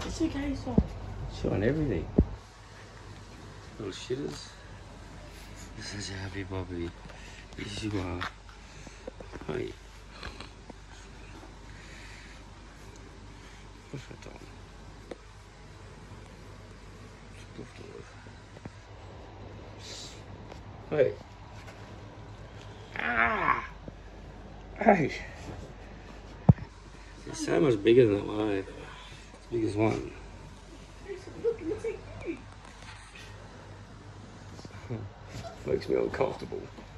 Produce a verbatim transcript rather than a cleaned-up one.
It's okay, it's on. It's on everything. Little shitters. This is happy Bobby. Yes, you are. Hey. What's that on? Hey. Ah! Hey! It's so much bigger than that one, eh? It's the biggest one. Look, it looks like you. Makes me uncomfortable.